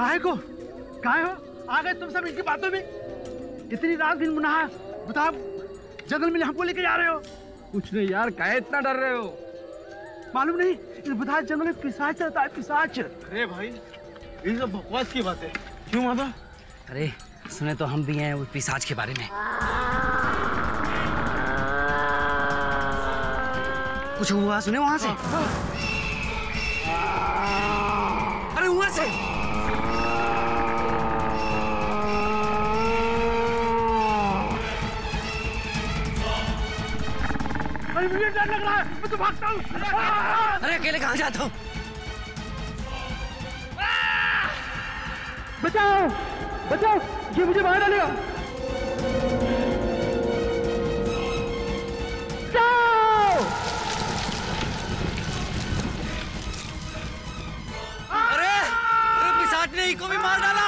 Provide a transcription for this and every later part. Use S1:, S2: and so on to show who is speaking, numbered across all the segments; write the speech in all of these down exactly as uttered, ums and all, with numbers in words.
S1: काहे को काहे हो आ गए तुम सब इनकी बातों में? इतनी रात दिन मुनाहा बताओ, जंगल में हमको लेके जा रहे हो?
S2: कुछ नहीं यार, काहे इतना डर रहे हो?
S1: मालूम नहीं इस बताया जंगल में पिशाच चलता है, पिशाच।
S3: अरे भाई ये सब बकवास की बात है। क्यों माता?
S4: अरे सुने तो हम भी हैं उस पिशाच के बारे में। कुछ हुआ सुने वहां से? अरे वहां से
S1: अरे मुझे डर लग रहा है, मैं तो भागता हूँ।
S4: अरे अकेले कहाँ जाता हूँ?
S1: बचाओ बचाओ, ये मुझे बाहर डालेगा।
S4: अरे अरे पिशाच ने इको भी मार डाला।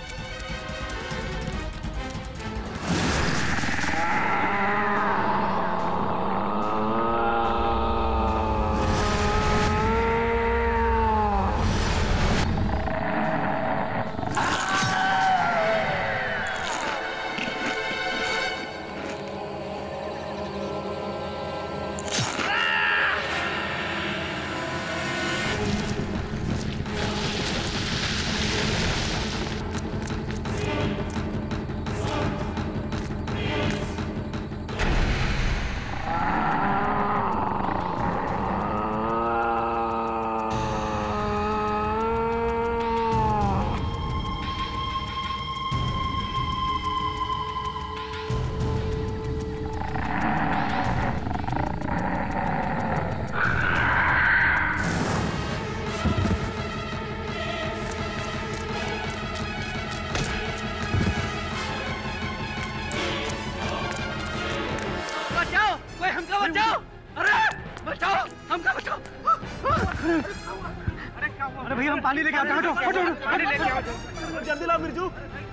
S1: अरे भैया हम पानी लेके आते हैं, हटो हटो पानी लेके आओ, जल्दी लाओ मिर्जू।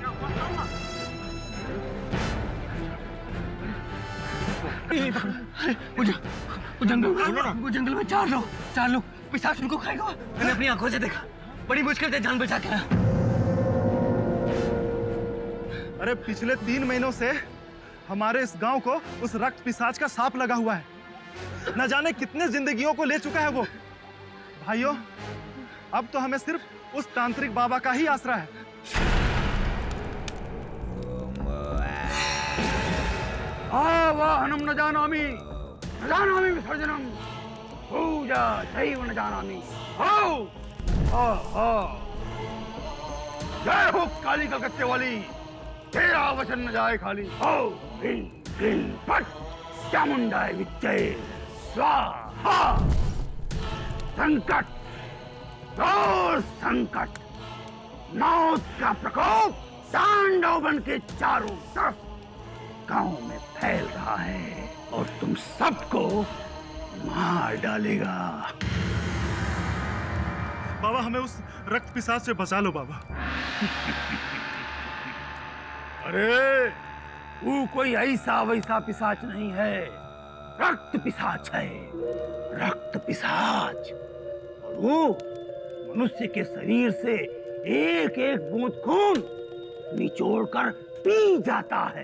S1: मुझे वो जंगल वो जंगल में चार लोग चार लोग पिशाच उनको खाएगा।
S4: मैंने अपनी आंखों से देखा, बड़ी मुश्किल से जान बचा के आया।
S3: अरे पिछले तीन महीनों से हमारे इस गांव को उस रक्त पिशाच का सांप लगा हुआ है। न जाने कितने जिंदगियों को ले चुका है वो। भाइयों अब तो हमें सिर्फ उस तांत्रिक बाबा का ही आसरा है।
S1: आवाहनम न जानामि न जानामि विसर्जनम पूजा दैव न जानामि। हो हो जय हो काली कलकत्ते वाली, तेरा वचन न जाए खाली। हो ह्रीं क्लीं फट चामुंडाय विद्महे स्वाहा। संकट घोर संकट, मौत का प्रकोप तांडव बन के चारों तरफ गांव में फैल रहा है और तुम सबको मार डालेगा।
S3: बाबा हमें उस रक्त पिशाच से बचा लो बाबा।
S1: अरे वो कोई ऐसा वैसा पिशाच नहीं है, रक्त पिशाच है, रक्त पिशाच। और वो मनुष्य के शरीर से एक एक बूंद खून निचोड़कर पी जाता है।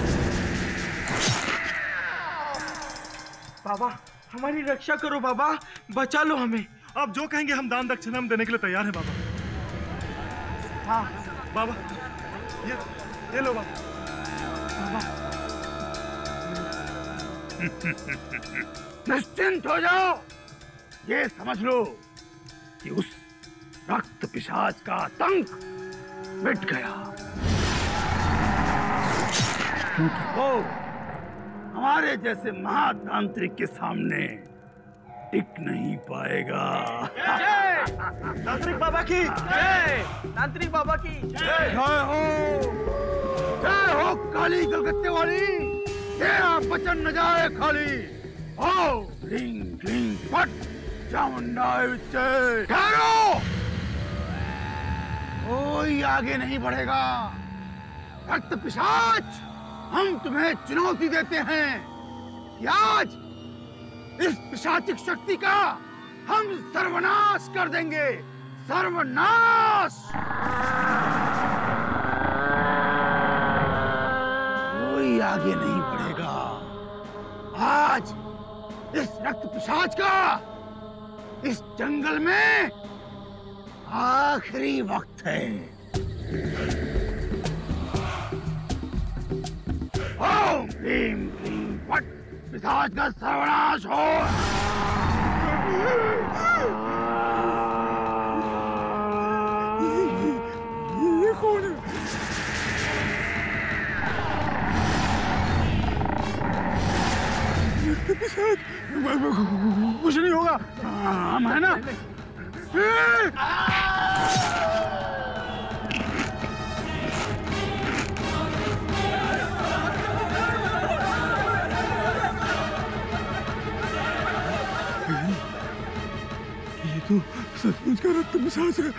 S2: बाबा हमारी रक्षा करो बाबा, बचा लो हमें।
S3: आप जो कहेंगे हम दान दक्षिणा हम देने के लिए तैयार हैं बाबा।
S1: हाँ
S3: बाबा ये ये लो बाबा।
S1: निश्चिंत हो जाओ, ये समझ लो कि उस रक्त पिशाच का आतंक मिट गया, क्योंकि वो हमारे जैसे महातांत्रिक के सामने टिक नहीं पाएगा।
S2: तांत्रिक बाबा की जय, तांत्रिक बाबा की जय।
S1: जय हो जय हो काली कलकत्ते वाली, तेरा वचन न जाए खाली। हो ह्रीं क्लीं फट चामुंडाय विद्महे। ठहरो, कोई आगे नहीं बढ़ेगा। रक्त पिशाच हम तुम्हें चुनौती देते हैं कि आज इस पिशाचिक शक्ति का हम सर्वनाश कर देंगे, सर्वनाश। कोई आगे नहीं बढ़ेगा। आज इस रक्त पिशाच का इस जंगल में आखिरी वक्त है। ओम भीम क्लीम फट, पिशाच का सर्वनाश हो। ये कौन है? कुछ नहीं होगा, हम है ना। ये तो सचमुच का रक्त पिशाच है।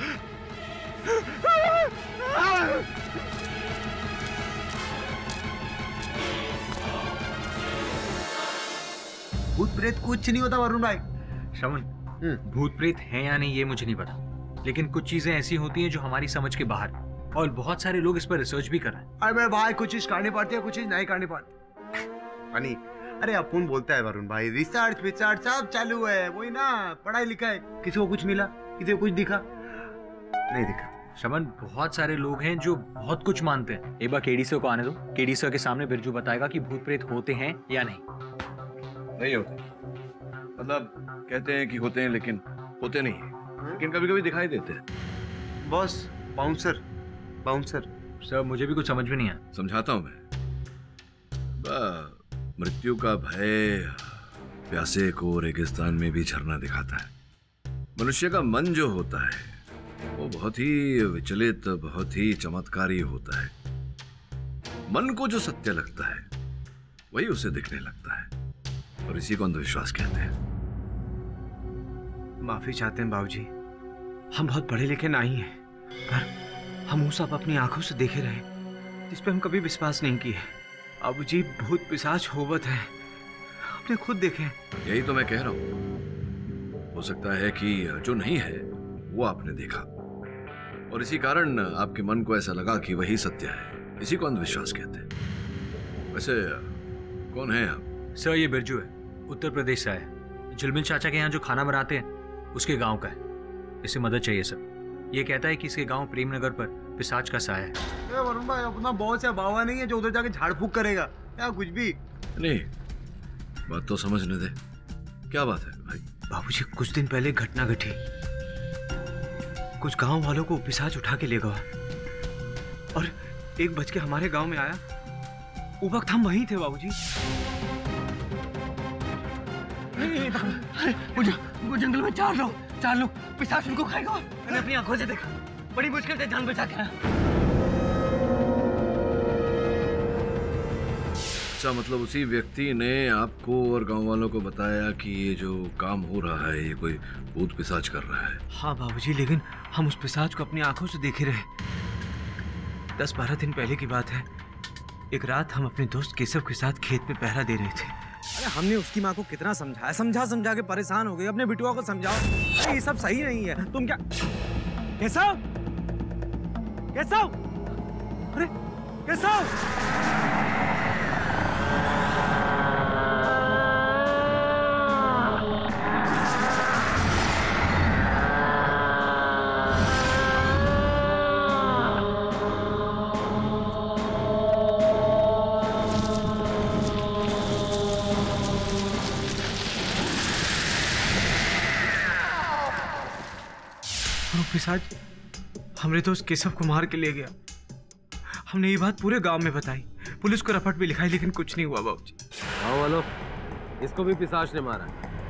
S5: भूत प्रेत कुछ नहीं होता वरुण भाई।
S6: श्रवण, भूत प्रेत हैं या नहीं ये मुझे नहीं पता, लेकिन कुछ चीजें ऐसी होती हैं जो हमारी समझ के बाहर हैं और बहुत सारे लोग इस पर रिसर्च भी कर रहे हैं।
S5: अरे मेरे भाई कुछ चीज करनी पड़ती है, कुछ चीज नहीं करनी पड़ती। फनी, अरे अपन बोलता है वरुण भाई, रिसर्च विसर्च सब चालू है, वही ना, पढ़ाई लिखाई। किसी को कुछ मिला, किसी को कुछ दिखा नहीं दिखा।
S6: श्रवण, बहुत सारे लोग हैं जो बहुत कुछ मानते हैं। एक बार केडी सर को आने दो, केडी सर के सामने बिरजू बताएगा कि भूत प्रेत होते हैं या नहीं।
S7: नहीं होते, मतलब कहते हैं कि होते हैं लेकिन होते नहीं है, लेकिन कभी कभी दिखाई देते हैं।
S5: बॉस, बाउंसर बाउंसर
S6: सर मुझे भी कुछ समझ में नहीं आया।
S7: समझाता हूं मैं। मृत्यु का भय प्यासे को रेगिस्तान में भी झरना दिखाता है। मनुष्य का मन जो होता है वो बहुत ही विचलित, बहुत ही चमत्कारी होता है। मन को जो सत्य लगता है वही उसे दिखने लगता है, और इसी को अंधविश्वास कहते हैं।
S5: माफी चाहते हैं बाबूजी, हम बहुत पढ़े लिखे नहीं हैं, पर हम वो सब अपनी आंखों से देखे रहे जिस पे हम कभी विश्वास नहीं किए। बाबूजी, भूत पिशाच होवत है, आपने खुद देखे।
S7: यही तो मैं कह रहा हूं। हो सकता है कि जो नहीं है वो आपने देखा, और इसी कारण आपके मन को ऐसा लगा कि वही सत्य है। इसी को अंधविश्वास कहते हैं। वैसे कौन है आप?
S6: सर ये बिरजू है, उत्तर प्रदेश से आया। झिलमिल चाचा के यहाँ जो खाना बनाते हैं उसके गांव का है। इसे मदद चाहिए सर। ये कहता है कि इसके गांव प्रेमनगर पर पिशाच का साया है।
S5: वरुण भाई, अपना बॉस या बावा नहीं है जो उधर जाके झाड़ फूक करेगा या कुछ भी
S7: नहीं। बात तो समझने दे, क्या बात है भाई?
S5: बाबूजी, कुछ दिन पहले घटना घटी। कुछ गांव वालों को पिशाच उठा के ले गया और एक बज के हमारे गांव में आया। वो वक्त हम वहीं थे बाबूजी।
S1: वो, वो जंगल में चार लोग चार लोग पिशाच उनको खाएगा। मैंने अपनी आंखों से देखा, बड़ी मुश्किल से जान बचा के आया।
S7: अच्छा, मतलब उसी व्यक्ति ने आपको और गांव वालों को बताया कि ये जो काम हो रहा है ये कोई भूत पिशाच कर रहा है।
S5: हाँ बाबूजी, लेकिन हम उस पिशाच को अपनी आंखों से देखे रहे। दस बारह दिन पहले की बात है। एक रात हम अपने दोस्त केशव के साथ खेत में पहरा दे रहे थे।
S8: अरे हमने उसकी माँ को कितना समझाया, समझा समझा के परेशान हो गए। अपने बिटुआ को समझाओ, अरे ये सब सही नहीं है। तुम क्या केशव केशव अरे केशव
S5: पिशाच हमरे दोस्त केशव को मार के ले गया। हमने ये बात पूरे गांव में बताई, पुलिस को रपट भी लिखाई, लेकिन कुछ नहीं हुआ बाबूजी।
S8: गाँव वालों, इसको भी पिशाच ने मारा।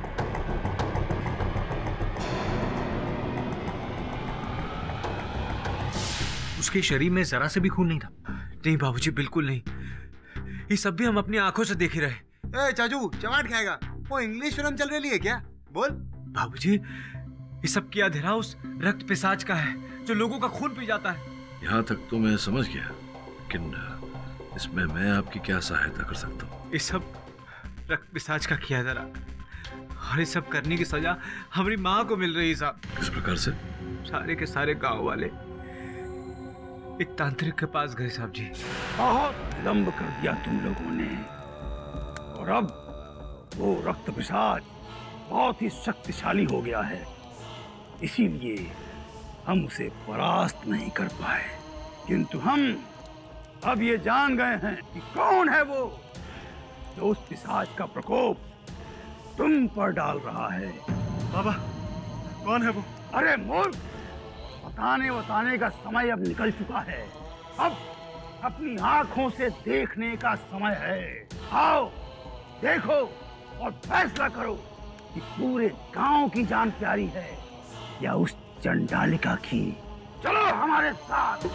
S6: उसके शरीर में जरा से भी खून नहीं था।
S5: नहीं बाबूजी, बिल्कुल नहीं। ये सब भी हम अपनी आंखों से देखे रहे।
S9: ए चाचू, चमाट खाएगा। वो इंग्लिश फिल्म चल रही है क्या? बोल।
S5: बाबूजी, ये सब किया धरा उस रक्त पिशाच का है जो लोगों का खून पी जाता है।
S7: यहाँ तक तो मैं समझ गया, लेकिन इसमें मैं आपकी क्या सहायता कर सकता हूँ?
S5: ये सब रक्त पिशाच का किया धरा, और ये सब करने की सजा हमारी माँ को मिल रही है साहब।
S7: किस प्रकार से?
S5: सारे के सारे गांव वाले एक तांत्रिक के पास गए साहब जी।
S1: बहुत विलंब कर दिया तुम लोगों ने, और अब वो रक्त पिशाच बहुत ही शक्तिशाली हो गया है, इसीलिए हम उसे परास्त नहीं कर पाए। किंतु हम अब ये जान गए हैं कि कौन है वो जो उस पिशाच का प्रकोप तुम पर डाल रहा है।
S3: बाबा, कौन है वो?
S1: अरे मूर्ख, बताने बताने का समय अब निकल चुका है। अब अपनी आंखों से देखने का समय है। आओ देखो और फैसला करो कि पूरे गांव की जान प्यारी है या उस चंडालिका की। चलो हमारे साथ।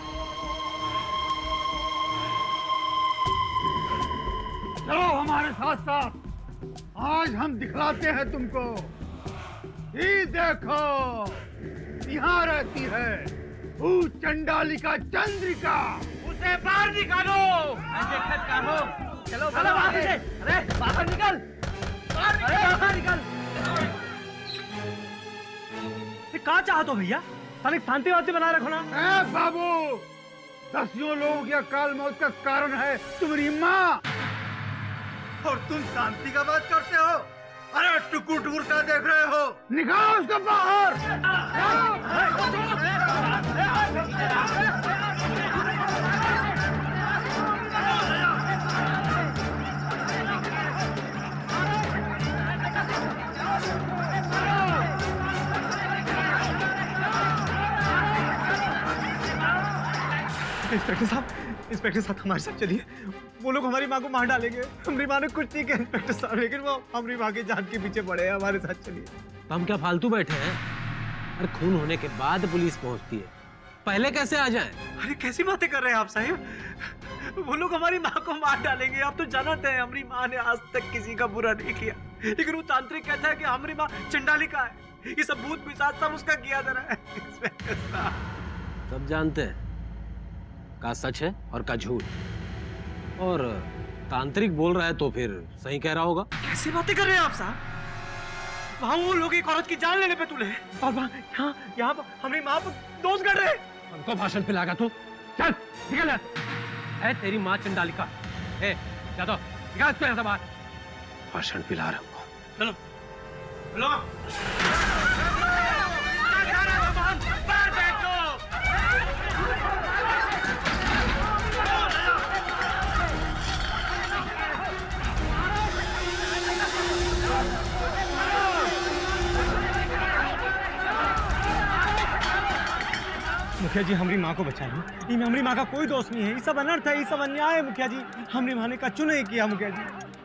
S1: चलो हमारे साथ साथ, आज हम दिखलाते हैं तुमको। ये देखो, यहाँ रहती है वो चंडालिका चंद्रिका।
S2: उसे बाहर निकालो। ऐसे खत काटो। चलो चलो बाहर से। अरे बाहर निकल, अरे बाहर निकल।
S8: कहाँ चाहते हो भैया? सारे शांति वांति बनाए रखो ना।
S1: ए बाबू, दसियों लोगों की अकाल मौत का कारण है तुम्हारी माँ,
S3: और तुम शांति का बात करते हो? अरे टुकुर टुकुर क्या देख रहे हो?
S1: निकालो उसको बाहर।
S8: इंस्पेक्टर साहब, इंस्पेक्टर साहब हमारे साथ चलिए। वो लोग हमारी माँ को मार डालेंगे। हमारी माँ ने कुछ नहीं किया इंस्पेक्टर साहब, लेकिन वो हमारी माँ की जान के पीछे पड़े हैं। हमारे साथ चलिए।
S10: तो हम क्या फालतू बैठे हैं? अरे खून होने के बाद पुलिस पहुंचती है, पहले कैसे आ जाएं?
S8: अरे कैसी बातें कर रहे हैं आप साहब? वो लोग हमारी माँ को मार डालेंगे। आप तो जानते हैं हमारी माँ ने आज तक किसी का बुरा नहीं किया, लेकिन वो तांत्रिक कहता है कि हमारी माँ चंडालिका है। ये सब भूत पिशाच सब उसका किया जा रहा है। इंस्पेक्टर साहब
S10: सब जानते हैं का सच है और का झूठ, और तांत्रिक बोल रहा है तो फिर सही कह रहा होगा।
S8: कैसी बातें कर रहे हैं आप साहब? वहाँ वो लोग एक औरत की जान लेने पे तुले, और वहाँ यहाँ यहाँ पर हमारी माँ पर दोष कर रहे।
S10: हमको भाषण पिलागा तू? चल निकल। है तेरी माँ चंडालिका। ए जा तो निकाल इसको यहाँ से बाहर। भाषण पिला रहा हूँ।
S8: चलो चलो। मुखिया जी हमारी माँ को बचाइए। इनमें हमारी माँ का कोई दोष नहीं है। ये सब अनर्थ है, ये सब अन्याय है। मुखिया जी हमारी माँ ने कछु नहीं किया। मुखिया जी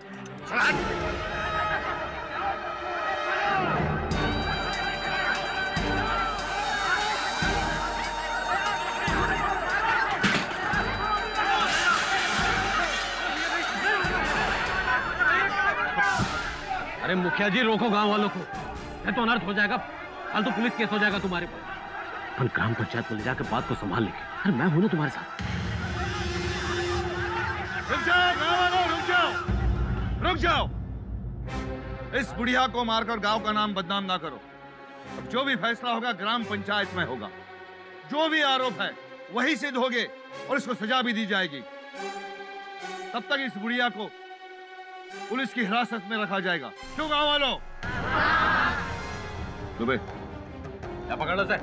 S10: अरे मुखिया जी रोको गांव वालों को, ये तो अनर्थ हो जाएगा। कल तो पुलिस केस हो जाएगा तुम्हारे पर। अपन ग्राम पंचायत में ले जाकर बात को संभाल लेंगे। अरे मैं हूं ना तुम्हारे साथ।
S3: रुक जाओ गाँव वालों, रुक जाओ, रुक जाओ। इस बुढ़िया को मारकर गांव का नाम बदनाम ना करो। अब जो भी फैसला होगा ग्राम पंचायत में होगा। जो भी आरोप है वही सिद्ध होंगे और इसको सजा भी दी जाएगी। तब तक इस बुढ़िया को पुलिस की हिरासत में रखा जाएगा। क्यों गांव वालों? दुबे या पकड़ लो से।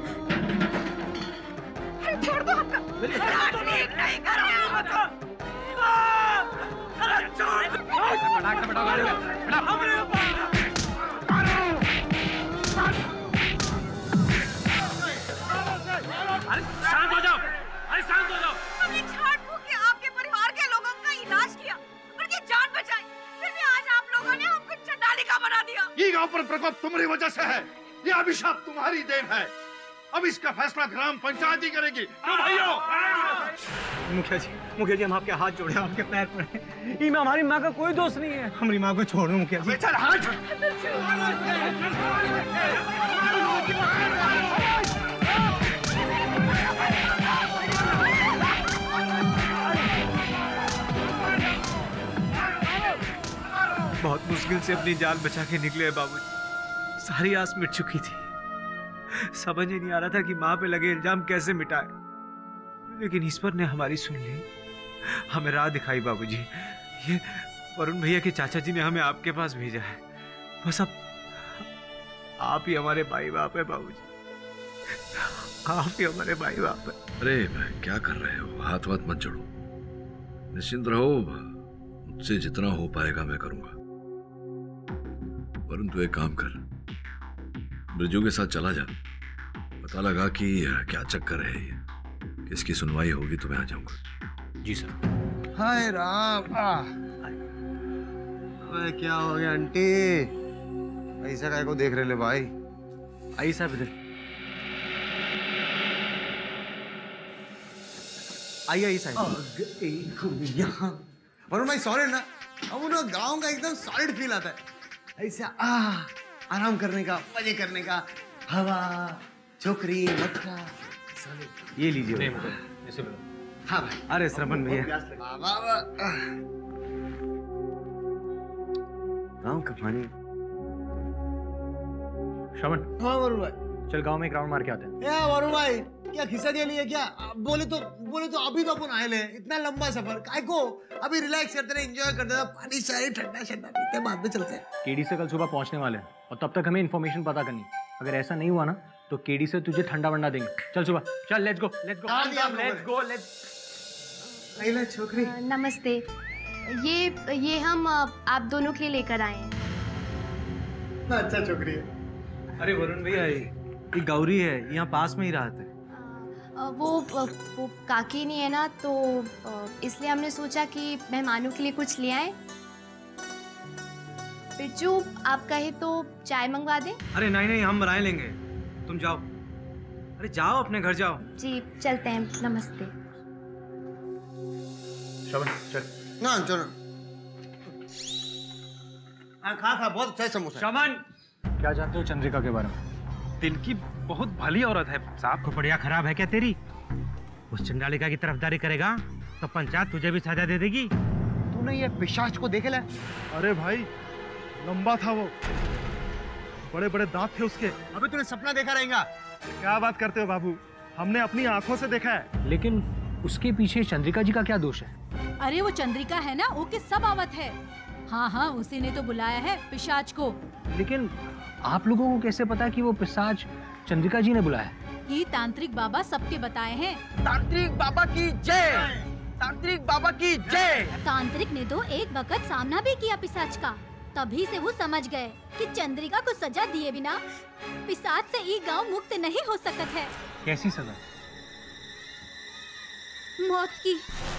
S2: छोड़ दो हमको। ठीक नहीं कर रहे हो तो। अरे छोड़ दो।
S10: पटाख से पटाख गाड़ी में। पटाख।
S2: हमरे ऊपर।
S10: अरे शांत हो जाओ। अरे शांत हो जाओ।
S11: हमने झाड़ फूक के आपके परिवार के लोगों का इलाज किया, उनकी जान बचाई, फिर भी आज आप लोगों ने हमको चंडालिका बना दिया।
S3: ये गांव पर प्रकोप तुम्हारी वजह से है। ये अभिशाप तुम्हारी देन है। अब इसका फैसला ग्राम पंचायत ही करेगी। क्यों भाइयों?
S8: मुखिया जी, मुखिया जी हम आपके हाथ जोड़े, आपके पैर पड़े। इनमें हमारी माँ का कोई दोष नहीं है। हमारी माँ को छोड़ दो मुखिया जी।
S3: चल हाथ।
S5: बहुत मुश्किल से अपनी जान बचा के निकले बाबूजी। सारी आस मिट चुकी थी। समझ ही नहीं आ रहा था कि माँ पे लगे इल्जाम कैसे मिटाए, लेकिन ईश्वर ने हमारी सुन ली, हमें राह दिखाई। बाबूजी, ये वरुण भैया के चाचा जी ने हमें आपके पास भेजा है। बस अब आप ही हमारे भाई बाप है बाबूजी, आप ही हमारे भाई बाप है।
S7: अरे भाई क्या कर रहे हो, हाथ वाथ मत जोड़ो, निश्चिंत रहो, मुझसे जितना हो पाएगा मैं करूंगा। वरुण तू एक काम कर, ब्रिजू के साथ चला जा, पता लगा कि क्या चक्कर है ये, किसकी सुनवाई होगी तो मैं आ जाऊंगा।
S6: जी सर।
S9: हाय राम। अबे क्या हो गया आंटी, ऐसा काय को देख रहे ले भाई?
S8: आई साहब इधर आई आई साहब।
S9: वरुण भाई सॉरी ना, अब उन गाँव का एकदम सॉलिड फील आता है, ऐसा आ आराम करने का, मजे करने का, हवा, छोकरी, मटका।
S8: ये लीजिए।
S6: ऐसे बोलो।
S9: हाँ भाई।
S8: अरे श्रवण भैया, गाँव का पानी।
S6: श्रवण,
S9: हाँ वरुण भाई,
S6: चल गांव में एक राउंड मार के आते हैं।
S9: या वरुण भाई, क्या खिस्सा दे लिया क्या? बोले तो बोले तो अभी तो अपन आए ले, इतना लंबा सफर काय को? अभी रिलैक्स करते रहे, एंजॉय करते रहे, पानी शायरी ठंडा ठंडा पीते हैं, बाद में चलते हैं।
S6: केडी से कल सुबह पहुंचने वाले हैं और तब तक हमें इन्फॉर्मेशन पता करनी। अगर ऐसा नहीं हुआ ना तो केडी से तुझे ठंडा वंडा देंगे। चल सुबह, चल let's go let's go let's go let's.
S9: अरे छोकरी,
S12: नमस्ते, ये ये हम आप दोनों के लिए लेकर आए हैं।
S9: अच्छा छोकरी है।
S8: अरे वरुण भैया, ये गौरी है, यहाँ पास में ही रहते हैं।
S12: वो वो काकी नहीं है ना, तो इसलिए हमने सोचा कि मेहमानों के लिए कुछ ले आए। बिरजू, आप कहे तो चाय मंगवा दें?
S8: अरे नहीं नहीं, हम बनाए लेंगे, तुम जाओ। अरे जाओ, अपने घर जाओ।
S12: जी चलते हैं, नमस्ते।
S6: श्रवण चल।
S9: ना चलो। हाँ खा खा, बहुत अच्छा है समोसा।
S8: श्रवण,
S6: क्या जानते हो चंद्रिका के बारे में?
S10: दिल की बहुत भली औरत है साहब। को बढ़िया खराब है क्या तेरी? उस चंडालिका की तरफदारी करेगा तो पंचायत तुझे भी सजा दे देगी।
S9: तूने ये पिशाच को देखे ले?
S3: अरे भाई, लंबा था वो, बड़े बड़े दांत थे उसके।
S9: अबे तूने सपना देखा रहेगा?
S3: क्या बात करते हो बाबू, हमने अपनी आंखों से देखा है।
S6: लेकिन उसके पीछे चंद्रिका जी का क्या दोष है?
S13: अरे वो चंद्रिका है ना, वो किस सब आवत है। हाँ हाँ, उसी ने तो बुलाया है पिशाच को।
S6: लेकिन आप लोगों को कैसे पता कि वो पिशाच चंद्रिका जी ने बुलाया?
S13: ये तांत्रिक बाबा सबके बताए हैं।
S2: तांत्रिक बाबा की जय, तांत्रिक बाबा की जय।
S14: तांत्रिक ने तो एक वक्त सामना भी किया पिशाच का, तभी से वो समझ गए कि चंद्रिका को सजा दिए बिना पिशाच से ये गांव मुक्त नहीं हो सकता है।
S6: कैसी सजा?
S14: मौत की।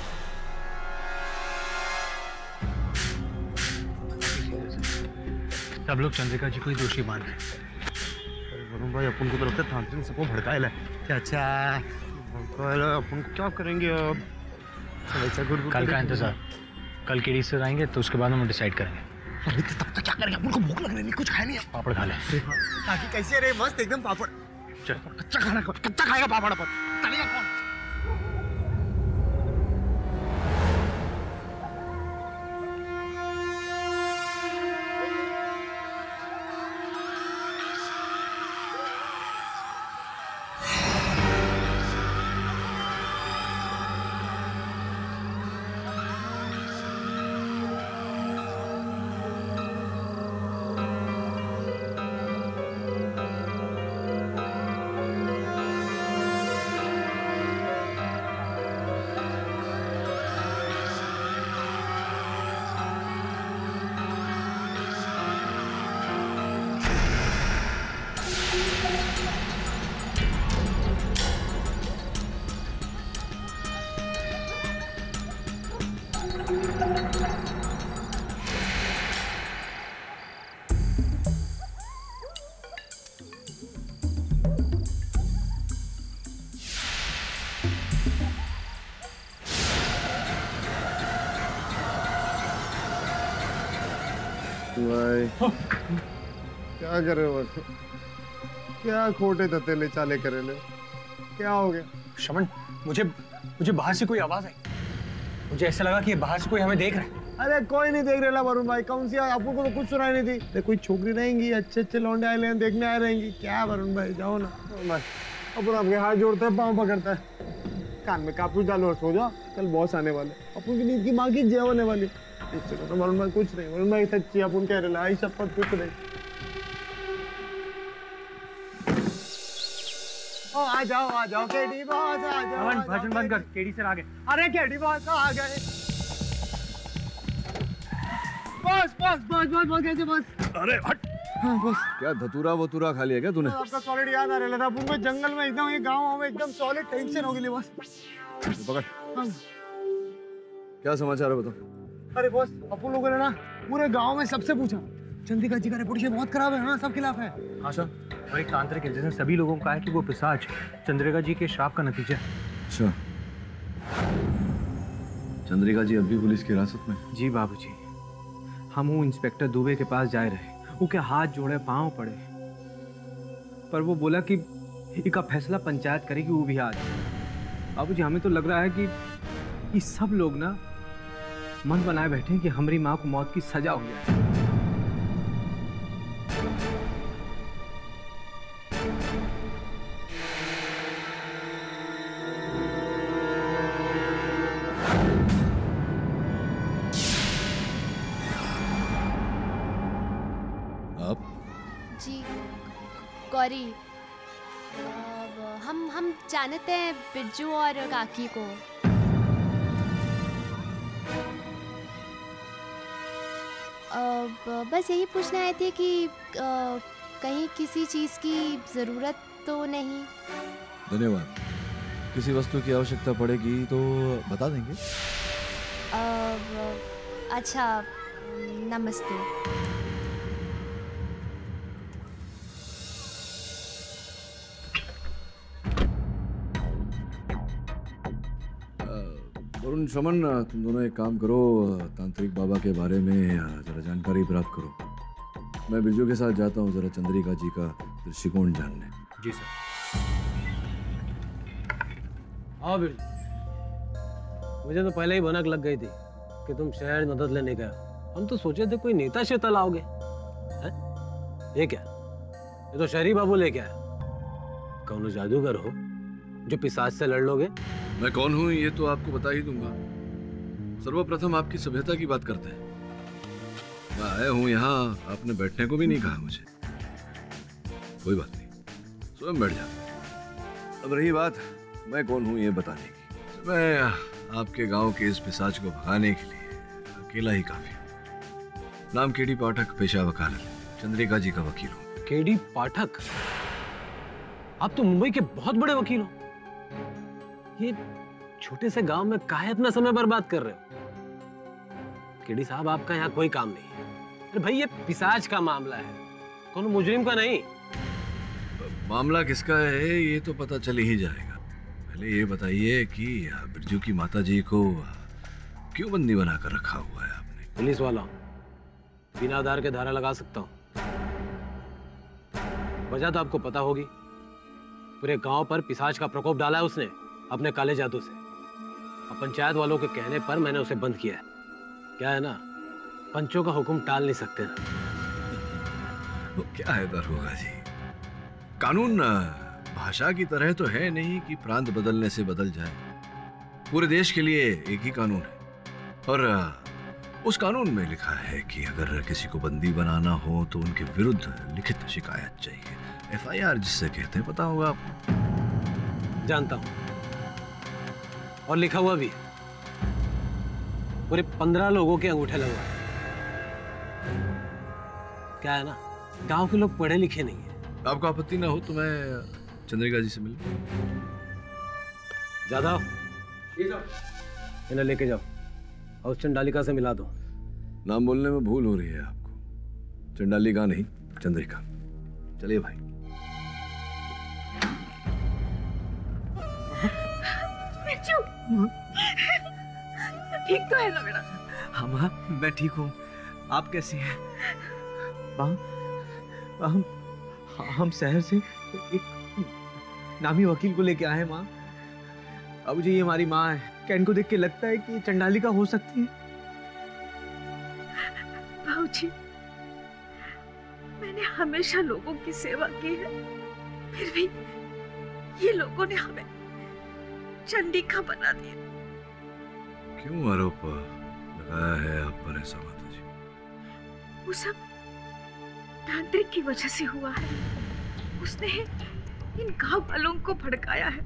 S6: सब लोग चंद्रिका जी को ही दोषी मान रहे हैं।
S3: वरुण भाई, अपन को तो लगता है तांत्रिक सबको भड़काएला है। क्या अच्छा भड़काएला, अपन को क्या करेंगे अब?
S6: कल का इंतजार, कल केडी से आएंगे तो उसके बाद हम डिसाइड करेंगे।
S9: अरे तब तक क्या करेंगे? अपन को भूख लग रही है, कुछ खाया नहीं है।
S6: पापड़ खा ले।
S9: काकी कैसे रे? मस्त एकदम पापड़।
S6: चल
S9: कच्चा खाना, कच्चा खाएगा पापड़ अपन। चलेगा कौन? भाई क्या कर रहे हो? क्या खोटे ततेले चाले करे ले? क्या हो गया?
S6: श्रवण, मुझे मुझे बाहर से कोई आवाज आई। मुझे ऐसा लगा कि बाहर से कोई हमें देख रहा है।
S9: अरे कोई नहीं देख रहा वरुण भाई, कौन सी आपको को तो कुछ सुनाई नहीं थी। देख कोई छोकरी रहेंगी, अच्छे अच्छे लौंडे आए हैं देखने आए रहेंगी। क्या वरुण भाई जाओ ना भाई, अपन आपके हाथ जोड़ते हैं, पाँव पकड़ता है, कान में कापूस डालो और सो जाओ, कल बॉस आने वाले, अपन की नींद की माँ की जय होने वाली। तो वरुण भाई कुछ नहीं, वरुण भाई सच्ची अपन कह रहे आई शपथ कुछ नहीं। ओ आ जाओ आ जाओ केडी बॉस आ जाओ।
S6: भाषण बंद कर, केडी सर आ गए।
S9: अरे केडी बॉस आ गए। Boss boss boss boss boss कैसे बॉस?
S7: अरे हट।
S9: हाँ बॉस।
S7: क्या धतूरा वतूरा खा लिया क्या तूने?
S9: आपका सॉलिड याद आ रहा था, अपन को जंगल में एकदम, ये गांव में एकदम सॉलिड टेंशन हो गई बॉस।
S7: पकड़।
S9: हाँ।
S7: क्या समाचार है बताओ?
S9: अरे बॉस अपन लोगों ने ना पूरे गांव में सबसे पूछा, चंद्रिका जी का रेपुटेशन बहुत खराब है, हाँ सब खिलाफ है।
S6: हाँ सर, और एक तांत्रिक एजेंसी सभी लोगों का है कि वो पिशाच चंद्रिका जी के श्राप का नतीजा है।
S7: अच्छा, चंद्रिका जी अभी पुलिस की हिरासत में?
S8: जी बाबूजी, हम वो इंस्पेक्टर दुबे के पास जाए रहे, वो के हाथ जोड़े पांव पड़े, पर वो बोला कि इसका फैसला पंचायत करेगी, वो भी आज। बाबूजी हमें तो लग रहा है कि ये सब लोग ना मन बनाए बैठे हैं कि हमारी माँ को मौत की सजा हो जाए।
S12: जी गौरी, हम हम जानते हैं बिरजू और काकी को। अब बस यही पूछना आए थे कि आ, कहीं किसी चीज़ की ज़रूरत तो नहीं?
S7: धन्यवाद। किसी वस्तु की आवश्यकता पड़ेगी तो बता देंगे।
S12: अब अच्छा, नमस्ते।
S7: वरुण, शमन, तुम दोनों एक काम करो, तांत्रिक बाबा के बारे में जरा जानकारी प्राप्त करो। मैं बिरजू के साथ जाता हूँ जरा चंद्रिका जी का दृष्टिकोण जानने।
S6: जी सर।
S10: हाँ बिरजू, मुझे तो पहले ही भनक लग गई थी कि तुम शहर मदद लेने गए। हम तो सोचे थे कोई नेता शेता लाओगे। ये क्या, ये तो शहरी बाबू लेके आया। कौन जादूगर हो जो पिशाच से लड़ लोगे?
S7: मैं कौन हूँ ये तो आपको बता ही दूंगा। सर्वप्रथम आपकी सभ्यता की बात करते हैं। मैं आया हूँ यहाँ, आपने बैठने को भी नहीं कहा मुझे। कोई बात नहीं, स्वयं बैठ जाता। अब रही बात मैं कौन हूँ ये बताने की, मैं आपके गांव के इस पिशाच को भगाने के लिए अकेला ही काफी हूँ। नाम केडी पाठक, पेशा वकालत, चंद्रिका जी का वकील हूँ।
S10: केडी पाठक? आप तो मुंबई के बहुत बड़े वकील हो। ये छोटे से गांव में काहे अपना समय बर्बाद कर रहे हो? केडी साहब, आपका यहाँ कोई काम नहीं है। अरे भाई, ये पिशाच का मामला है, कौन मुजरिम का नहीं।
S7: मामला किसका है ये तो पता चल ही जाएगा। पहले ये बताइए कि बिरजू की माता जी को क्यों बंदी बनाकर रखा हुआ है आपने?
S10: पुलिस वाला, बिना आधार के धारा लगा सकता हूँ। वजह तो आपको पता होगी। पूरे गांव पर पिशाच का प्रकोप डाला है उसने अपने काले जादू से। अब पंचायत वालों के कहने पर मैंने उसे बंद किया है। क्या है ना, पंचों का हुक्म टाल नहीं सकते ना।
S7: वो क्या है दरोगा जी, कानून भाषा की तरह तो है नहीं कि प्रांत बदलने से बदल जाए। पूरे देश के लिए एक ही कानून है और उस कानून में लिखा है कि अगर किसी को बंदी बनाना हो तो उनके विरुद्ध लिखित शिकायत चाहिए, एफ आई आर जिससे कहते हैं, पता होगा आपको।
S10: जानता हूं, और लिखा हुआ भी। पूरे पंद्रह लोगों के अंगूठे लगवा। क्या है ना, गांव के लोग पढ़े लिखे नहीं है।
S7: आपको आपत्ति ना हो तो मैं चंद्रिका जी से मिलूं।
S10: ज्यादा इन्हें लेके जाओ और उस चंडालिका से मिला दो।
S7: नाम बोलने में भूल हो रही है आपको, चंडालिका नहीं चंद्रिका। चलिए भाई।
S11: ठीक तो है ना बेटा?
S8: हाँ माँ, मैं ठीक हूँ। आप कैसी हैं? माँ, हम हम शहर से एक नामी वकील को लेके आए हैं माँ। अब जी ये हमारी माँ है। क्या इनको देख के लगता है कि चंडालिका हो सकती है?
S11: बाबूजी, मैंने हमेशा लोगों की सेवा की है, फिर भी ये लोगों ने हमें चंडिका बना दिया।
S7: क्यों आरोप लगाया है आप पर ऐसा माता जी?
S11: वो सब तांत्रिक की वजह से हुआ है। उसने इन गांव वालों को भड़काया है।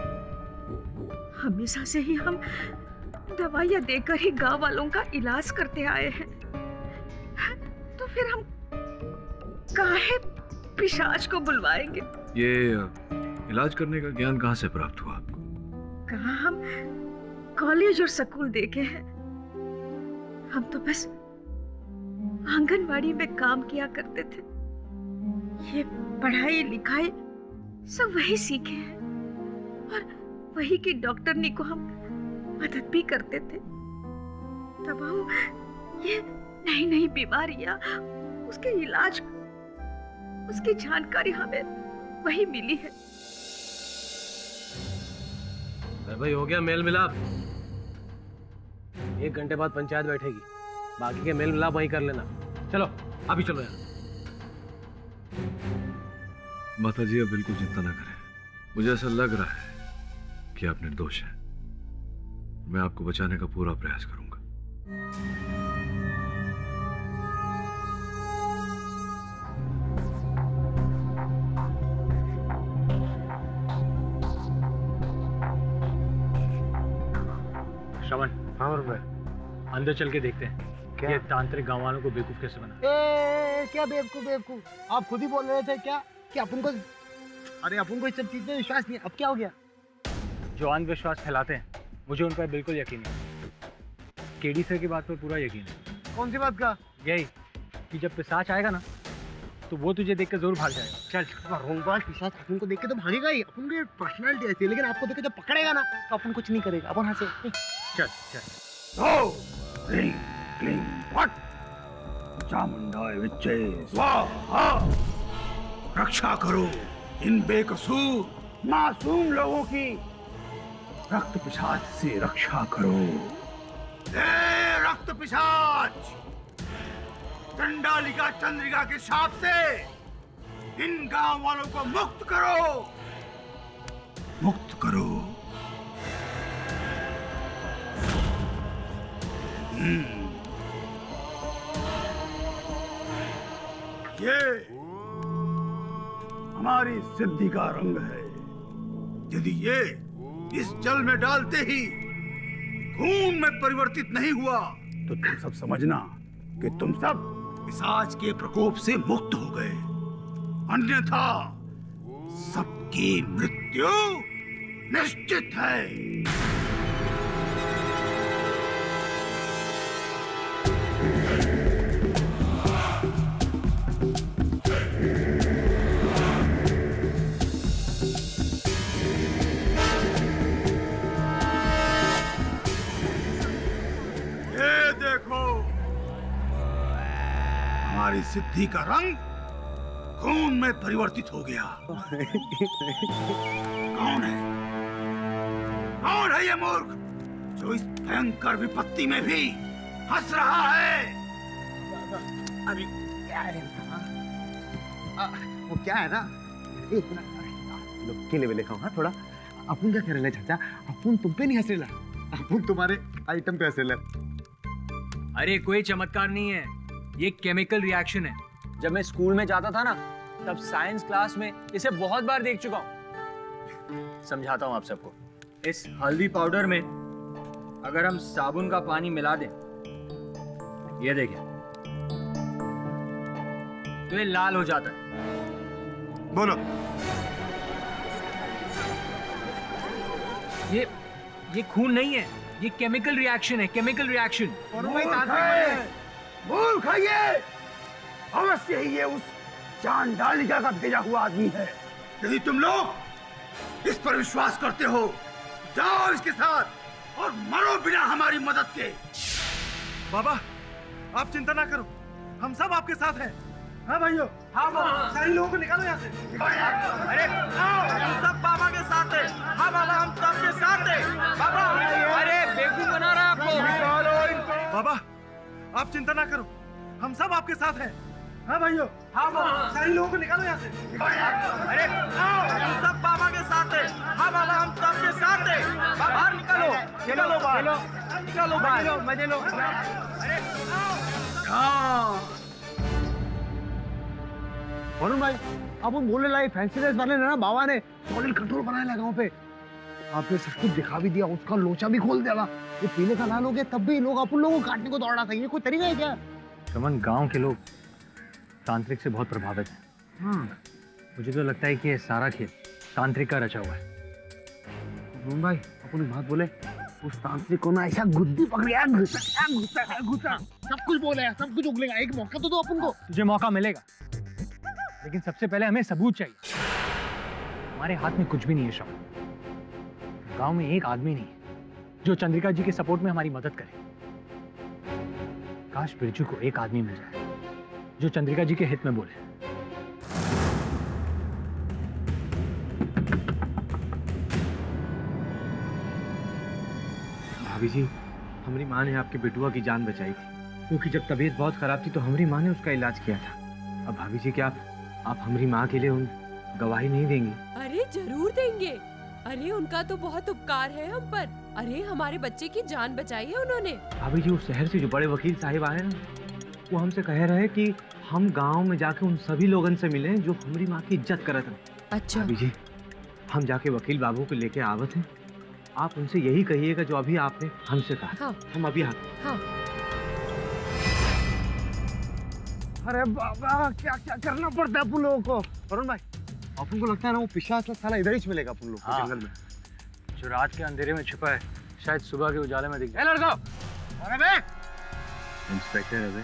S11: हमेशा से ही हम दवाइयां देकर ही गांव वालों का इलाज करते आए हैं, तो फिर हम काहे पिशाच को बुलवाएंगे?
S7: ये इलाज करने का ज्ञान कहाँ से प्राप्त हुआ आपको?
S11: कहाँ हम कॉलेज और स्कूल देखे हैं। हम तो बस आंगनवाड़ी में काम किया करते थे। ये पढ़ाई लिखाई सब वही सीखे हैं और वही की डॉक्टरनी को हम मदद भी करते थे। तब हम ये नई नई बीमारियां, उसके इलाज, उसकी जानकारी हमें वही मिली है।
S10: भाई हो गया मेल मिलाप। एक घंटे बाद पंचायत बैठेगी, बाकी के मेल मिलाप वहीं कर लेना। चलो अभी चलो यार।
S7: माता जी अब बिल्कुल चिंता ना करें। मुझे ऐसा लग रहा है कि आप निर्दोष हैं। मैं आपको बचाने का पूरा प्रयास करूंगा।
S6: श्रवण,
S9: हाँ रुपए
S6: अंदर चल के देखते हैं
S9: क्या?
S6: ये तांत्रिक गांव वालों को बेवकूफ कैसे बना।
S9: ए, क्या बेवकूफ बेवकूफ? आप खुद ही बोल रहे थे क्या कि अपन को, अरे अपन को इस सब चीज में विश्वास नहीं है। अब क्या हो गया?
S6: जो अंधविश्वास फैलाते हैं मुझे उन पर बिल्कुल यकीन है। केडी सर की बात पर पूरा यकीन है।
S9: कौन सी बात का?
S6: यही कि जब पिशाच आएगा ना तो वो तुझे देख कर जरूर भाग जाएगा।
S9: चल रोंगबाज पिशाच अपन को देख के तो भागेगा ही। अपन की पर्सनालिटी ऐसी है, लेकिन आपको देख के जब पकड़ेगा ना तो अपन कुछ नहीं करेगा। अपन हंसे।
S6: चल चल।
S1: ओ क्लीं क्लीं फट चामुंडाय विच्चे स्वाहा। रक्षा करो इन बेकसूर मासूम लोगों की। रक्त पिशाच से रक्षा करो। ए रक्त पिशाच, चंडालिका चंद्रिका के शाप से इन गांव वालों को मुक्त करो, मुक्त करो। हम्म, ये हमारी सिद्धि का रंग है। यदि ये इस जल में डालते ही खून में परिवर्तित नहीं हुआ तो तुम सब समझना कि तुम सब पिशाच के प्रकोप से मुक्त हो गए, अन्यथा सबकी मृत्यु निश्चित है। ये देखो, हमारी सिद्धि का रंग खून में परिवर्तित हो गया। कौन है कौन है ये मूर्ख जो इस भयंकर विपत्ति में भी हंस रहा है?
S9: अरे क्या है ना, आ, वो क्या है ना, केले वेले खाओ। हाँ थोड़ा। अपन क्या करेला चाचा, अपन तुम पे नहीं हंसेला, अपन तुम्हारे आइटम पे हंसेला।
S6: अरे कोई चमत्कार नहीं है, ये केमिकल रिएक्शन है।
S5: जब मैं स्कूल में जाता था ना तब साइंस क्लास में इसे बहुत बार देख चुका हूँ। समझाता हूँ आप सबको। इस हल्दी पाउडर में अगर हम साबुन का पानी मिला दें, ये देखिए, तो ये लाल हो जाता है।
S9: बोलो।
S6: ये ये खून नहीं है, ये केमिकल रिएक्शन है, केमिकल रिएक्शन।
S1: मूर्ख है ये, अवश्य ही ये उस चांडालिका का भेजा हुआ आदमी है। यदि तुम लोग इस पर विश्वास करते हो, जाओ इसके साथ और मरो बिना हमारी मदद के।
S3: बाबा आप चिंता ना करो, हम सब आपके साथ हैं। हाँ भाइयों,
S2: हाँ बाबा,
S3: सारे लोगों को निकालो यहाँ से।
S2: अरे हम सब बाबा के साथ हैं। हाँ बाबा, हम सबके साथ हैं। बाबा, अरे बेवकूफ बना रहा है आपको।
S3: बाबा आप चिंता ना करो, हम सब आपके साथ हैं। हाँ भाइयों, हाँ बाबा, सारे लोगों को निकालो यहाँ से।
S2: अरे हम सब बाबा के साथ हैं। हाँ बाबा, हम सबके साथ हैं। बाहर निकालो, निकालो बाहर, निकालो बाहर, मजे लो। अरे
S9: वरुण भाई, अपन बोलने लगे फैंसी ड्रेस वाले ने ना बाबा ने सॉलिड कंट्रोल बनाया गाँव पे। आपने सब कुछ दिखा भी दिया, उसका लोचा भी खोल दिया। ये पीने का लाल हो गया तब भी लोग अपन लोगों को काटने को दौड़ा था। ये कोई तरीका है क्या?
S6: चमन, गांव के लोग तांत्रिक से बहुत प्रभावित हैं। हाँ, मुझे तो लगता है कि ये सारा खेल तांत्रिक का रचा हुआ है।
S9: वरुण भाई, अपन एक बात बोले, उस तांत्रिक को ना ऐसा गुद्दी पकड़िया, घुसा घुसा घुसा, सब कुछ बोले, सब कुछ उगलेगा। एक मौका तो दो अपन को।
S6: तुझे मौका मिलेगा, लेकिन सबसे पहले हमें सबूत चाहिए। हमारे हाथ में कुछ भी नहीं है श्रवण। गांव में एक आदमी नहीं है जो चंद्रिका जी के सपोर्ट में हमारी मदद करे। काश बिरजू को एक आदमी मिल जाए जो चंद्रिका जी के हित में बोले।
S5: भाभी जी, हमारी माँ ने आपके बेटुआ की जान बचाई थी, क्योंकि जब तबीयत बहुत खराब थी तो हमारी माँ ने उसका इलाज किया था। अब भाभी जी, क्या आप आप हमारी माँ के लिए उन गवाही नहीं देंगी?
S15: अरे जरूर देंगे। अरे उनका तो बहुत उपकार है हम पर। अरे हमारे बच्चे की जान बचाई है उन्होंने।
S5: भाभी जी, उस शहर से जो बड़े वकील साहिब आए ना, वो हमसे कह रहे हैं कि हम गांव में जाके उन सभी लोगों से मिले जो हमारी माँ की इज्जत करत हैं।
S15: अच्छा
S5: भाभी जी, हम जाके वकील बाबू को लेके आवत हैं। आप उनसे यही कहिएगा जो अभी आपने हमसे कहा।
S15: हाँ।
S5: हम अभी आते।
S15: हाँ।
S9: अरे बाबा, क्या क्या करना पड़ता है अपन लोगों को। वरुण भाई, अपन को लगता है ना वो पिशाच साला इधर ही मिलेगा अपन लोग को जंगल में।
S6: जो रात के अंधेरे में छुपा है, शायद सुबह के उजाले में दिख जाए।
S9: लड़को, अरे बे,
S5: इंस्पेक्टर अबे,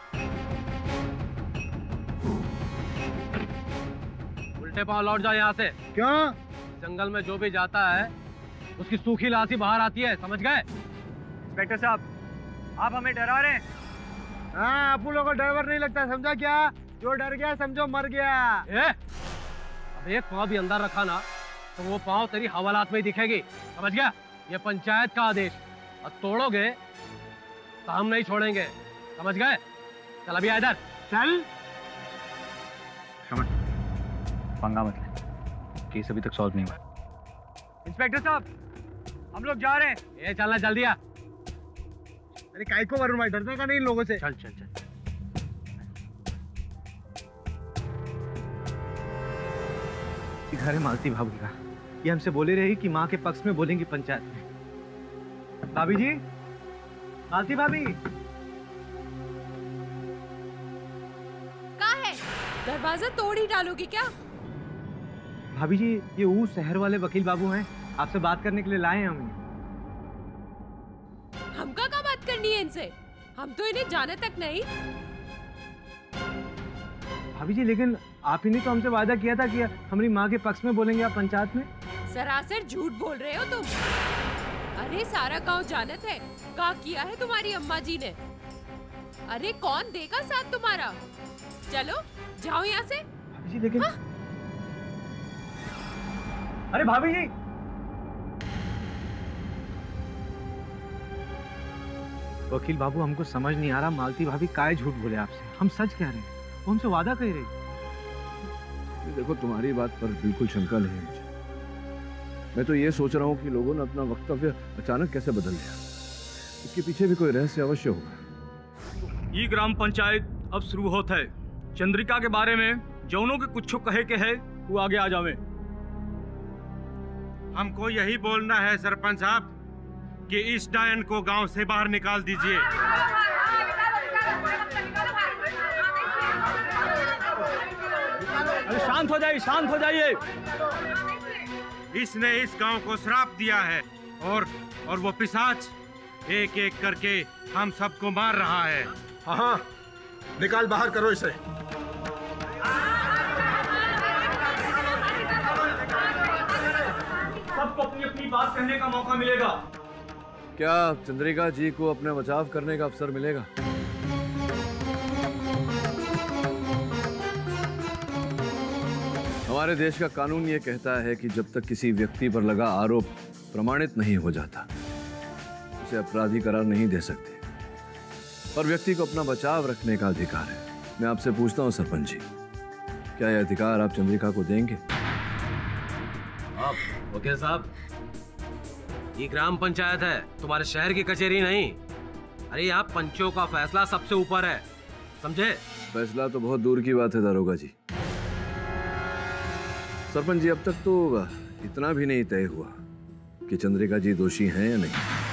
S10: उल्टे पांव लौट जाओ यहाँ से।
S9: क्यों?
S10: जंगल में जो भी जाता है उसकी सूखी लाशी बाहर आती है, समझ गए?
S2: इंस्पेक्टर साहब, आप हमें डरा रहे हैं।
S9: हाँ, अपन लोगों को डर वर नहीं लगता, समझा क्या? जो डर गया समझो मर गया।
S10: ए, अब एक पाँव भी अंदर रखा ना तो वो पाँव तेरी हवालात में ही दिखेगी, समझ गया? ये पंचायत का आदेश, और तोड़ोगे तो हम नहीं छोड़ेंगे, समझ गए? चल अभी इधर
S9: चल।
S6: श्रवण, पंगा मत ले, केस अभी तक सॉल्व नहीं हुआ।
S2: इंस्पेक्टर साहब, हम लोग जा रहे हैं।
S10: ये चलना जल्दी आ।
S9: अरे काहे को वरुण भाई, डरने का नहीं इन लोगों से।
S6: चल चल चल।
S5: घर है मालती भाभी का। ये हमसे बोले रही कि माँ के पक्ष में बोलेंगी पंचायत में। भाभी जी, मालती भाभी,
S15: कहाँ है? दरवाजा तोड़ ही डालोगी क्या?
S5: भाभी जी, ये वो शहर वाले वकील बाबू हैं, आपसे बात करने के लिए लाए हैं हम।
S15: हमका क्या बात करनी है इनसे? हम तो इन्हें जाने तक नहीं।
S5: भाभी जी, लेकिन आप ही ने तो हमसे वादा किया था कि हमारी माँ के पक्ष में बोलेंगे आप पंचायत में।
S15: सरासर झूठ बोल रहे हो तुम। अरे सारा गांव जानत है क्या किया है तुम्हारी अम्मा जी ने। अरे कौन देगा साथ तुम्हारा? चलो जाओ यहाँ से।
S5: भाभी जी, लेकिन
S15: हाँ?
S5: अरे भाभी जी, वकील बाबू, हमको समझ नहीं आ रहा मालती भाभी काहे झूठ बोले आपसे। हम सच कह रहे हैं, वो हमसे वादा कह रही।
S7: देखो, तुम्हारी बात पर बिल्कुल शंका नहीं है मुझे। मैं तो ये सोच रहा हूँ कि लोगों ने अपना वक्तव्य अचानक कैसे बदल दिया। इसके पीछे भी कोई रहस्य अवश्य होगा।
S16: ये ग्राम पंचायत अब शुरू होता है। चंद्रिका के बारे में जौनों के कुछ कहे के है वो आगे आ जावे।
S17: हमको यही बोलना है सरपंच साहब कि इस डायन को गांव से बाहर निकाल दीजिए।
S16: अरे शांत हो जाइए, शांत हो जाइए।
S17: इसने इस गांव को श्राप दिया है और और वो पिशाच एक एक करके हम सबको मार रहा है।
S18: हाँ हाँ, निकाल बाहर करो इसे।
S16: सबको अपनी अपनी बात कहने का मौका मिलेगा।
S7: क्या चंद्रिका जी को अपने बचाव करने का अवसर मिलेगा? हमारे देश का कानून ये कहता है कि जब तक किसी व्यक्ति पर लगा आरोप प्रमाणित नहीं हो जाता, उसे अपराधी करार नहीं दे सकते। पर व्यक्ति को अपना बचाव रखने का अधिकार है। मैं आपसे पूछता हूँ सरपंच जी, क्या यह अधिकार आप चंद्रिका को देंगे?
S10: आप वकील साहब, ये ग्राम पंचायत है, तुम्हारे शहर की कचहरी नहीं। अरे यहाँ पंचों का फैसला सबसे ऊपर है, समझे?
S7: फैसला तो बहुत दूर की बात है दारोगा जी। सरपंच जी, अब तक तो इतना भी नहीं तय हुआ कि चंद्रिका जी दोषी हैं या नहीं।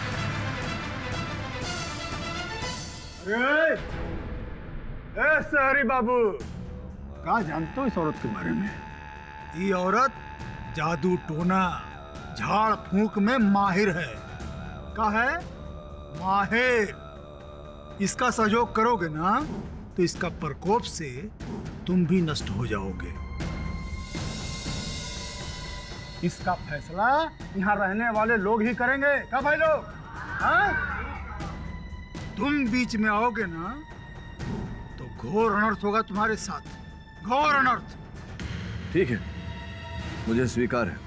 S1: अरे ए सहरी बाबू, क्या जानते हो इस औरत के बारे में?
S19: ये औरत जादू टोना झाड़ फूंक में माहिर है। का है माहिर। इसका सहयोग करोगे ना तो इसका प्रकोप से तुम भी नष्ट हो जाओगे। इसका फैसला यहाँ रहने वाले लोग ही करेंगे। क्या भाई लोग? हाँ? तुम बीच में आओगे ना तो घोर अनर्थ होगा तुम्हारे साथ, घोर अनर्थ।
S7: ठीक है, मुझे स्वीकार है।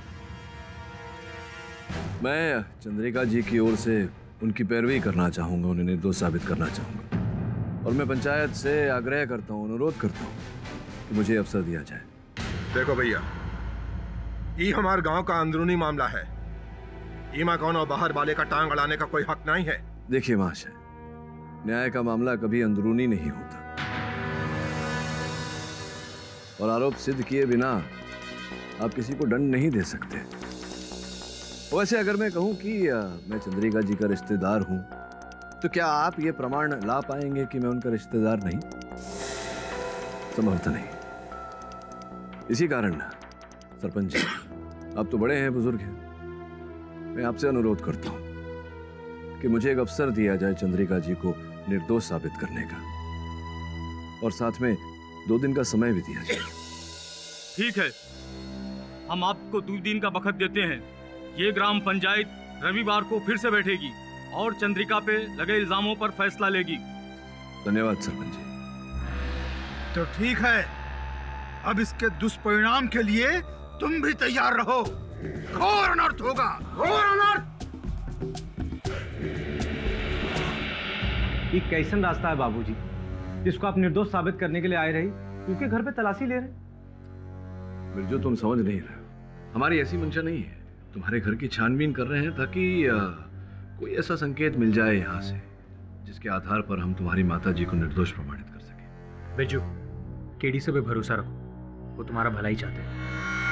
S7: मैं चंद्रिका जी की ओर से उनकी पैरवी करना चाहूंगा, उन्हें निर्दोष साबित करना चाहूंगा, और मैं पंचायत से आग्रह करता हूं, अनुरोध करता हूं कि मुझे अवसर दिया जाए।
S18: देखो भैया, ये हमारे गांव का अंदरूनी मामला है। ईमा कौन और बाहर वाले का टांग अड़ाने का कोई हक नहीं है।
S7: देखिए महाशय, न्याय का मामला कभी अंदरूनी नहीं होता, और आरोप सिद्ध किए बिना आप किसी को दंड नहीं दे सकते। वैसे अगर मैं कहूं कि मैं चंद्रिका जी का रिश्तेदार हूं, तो क्या आप ये प्रमाण ला पाएंगे कि मैं उनका रिश्तेदार नहीं? संभवतः नहीं। इसी कारण सरपंच जी, आप तो बड़े हैं, बुजुर्ग हैं, मैं आपसे अनुरोध करता हूं कि मुझे एक अवसर दिया जाए चंद्रिका जी को निर्दोष साबित करने का, और साथ में दो दिन का समय भी दिया जाए।
S16: ठीक है, हम आपको दो दिन का वक्त देते हैं। ये ग्राम पंचायत रविवार को फिर से बैठेगी और चंद्रिका पे लगे इल्जामों पर फैसला लेगी।
S7: धन्यवाद सरपंच जी।
S19: तो ठीक है, अब इसके दुष्परिणाम के लिए तुम भी तैयार रहो। घोर अनर्थ होगा, घोर अनर्थ।
S8: ये कैसन रास्ता है बाबूजी, जिसको आप निर्दोष साबित करने के लिए आए रही, क्योंकि घर पे तलाशी ले रहे।
S7: बिरजू, तुम समझ नहीं रहे, हमारी ऐसी मंशा नहीं है। तुम्हारे घर की छानबीन कर रहे हैं ताकि आ, कोई ऐसा संकेत मिल जाए यहाँ से जिसके आधार पर हम तुम्हारी माता जी को निर्दोष प्रमाणित कर सके।
S6: बिरजू, केडी से भी भरोसा रखो, वो तुम्हारा भला ही चाहते हैं।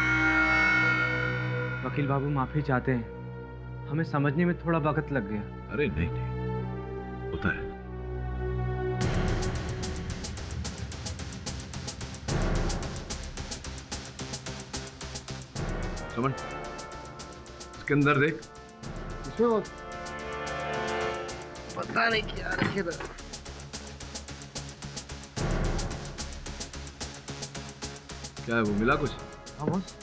S8: वकील बाबू माफी चाहते हैं, हमें समझने में थोड़ा वक्त लग गया।
S7: अरे नहीं नहीं, होता है। समझ, इसके अंदर देख।
S9: इसमें पता नहीं क्या रखे था।
S7: क्या है वो, मिला कुछ?
S8: हाँ बॉस।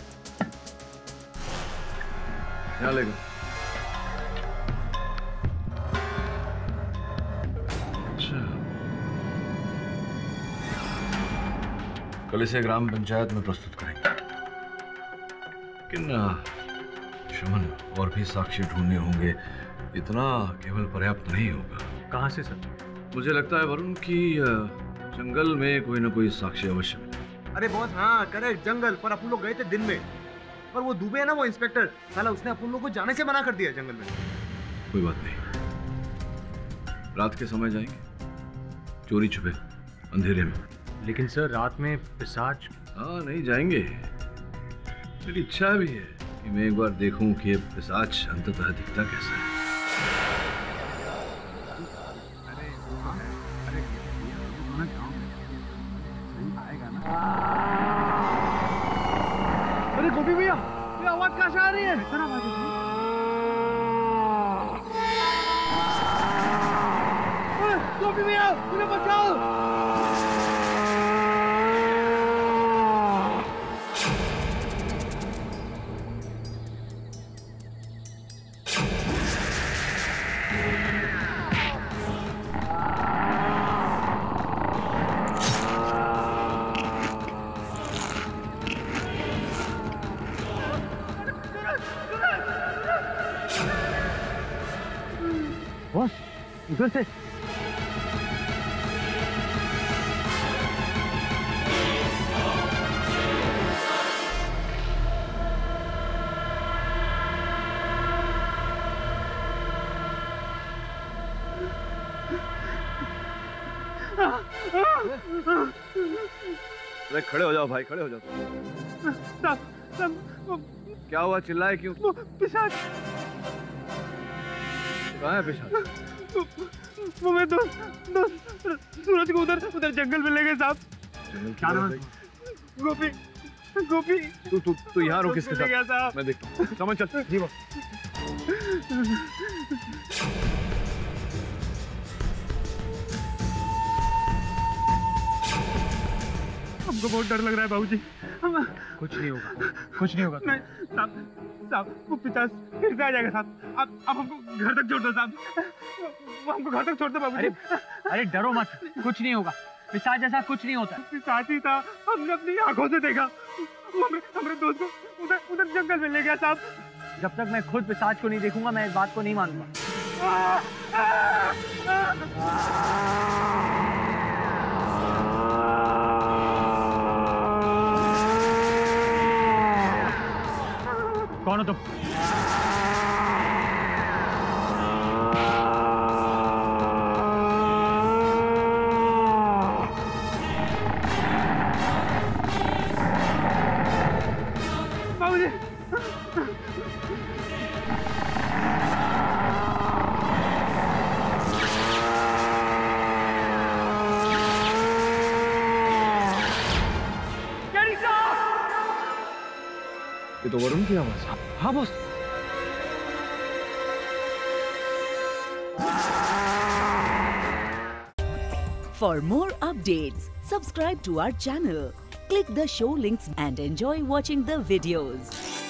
S7: क्या लेगा? अच्छा, कल इसे ग्राम पंचायत में प्रस्तुत करेंगे, लेकिन शमन, और भी साक्ष्य ढूंढने होंगे। इतना केवल पर्याप्त नहीं होगा।
S6: कहाँ से सर?
S7: मुझे लगता है वरुण कि जंगल में कोई ना कोई साक्ष्य अवश्य मिले।
S8: अरे बॉस, हाँ करेक्ट, जंगल। पर अपन लोग गए थे दिन में, पर वो दुबे है ना, वो इंस्पेक्टर साला, उसने अपन लोग को जाने से मना कर दिया जंगल में।
S7: कोई बात नहीं, रात के समय जाएंगे, चोरी छुपे, अंधेरे में।
S6: लेकिन सर, रात में पिशाच।
S7: हाँ, नहीं जाएंगे। मेरी इच्छा भी है कि मैं एक बार देखूं कि ये पिशाच अंततः दिखता कैसा है।
S9: अरे गोपी भैया, ये आवाज कहाँ से आ रही है? इतना आवाज है। गोपी भैया, मुझे बचाओ।
S8: बॉस, उधर से।
S7: अरे खड़े हो जाओ भाई, खड़े हो जाओ।
S2: साहब, साहब,
S7: क्या हुआ, चिल्लाए क्यों?
S2: पिशाच।
S7: कहाँ है पिशाच?
S2: वो मेरे दोस्त दोस्त सूरज को उधर उधर जंगल में ले गए साहब।
S7: क्या नाम है?
S2: गोपी गोपी।
S7: तू तू तू यहाँ रुक इसके
S2: ले गया
S7: साथ,
S2: साहब।
S7: मैं देखता हूँ। समझ चल। जी वो
S2: हमको बहुत डर लग रहा है बाबूजी। हम
S6: कुछ नहीं होगा, कुछ नहीं होगा।
S2: नहीं साहब, साहब वो पिशाच फिर से आ जाएगा साहब। आप आप हमको घर तक छोड़ दो साहब। वो हमको घर तक छोड़ दो बाबूजी।
S6: अरे अरे डरो मत, कुछ नहीं होगा। पिशाच जैसा कुछ नहीं होता।
S2: पिशाच ही था, हमने अपनी आंखों से देखा। वो हमें हमारे दोस्त को उधर उधर जंगल में ले गया साहब।
S6: जब तक मैं खुद पिशाच को नहीं देखूंगा मैं इस बात को नहीं मानूंगा। कौन हो तुम?
S2: बाबूजी
S7: ये तो वरुण की आवाज है।
S6: हाँ boss.
S20: For more updates, subscribe to our channel, click the show links and enjoy watching the videos.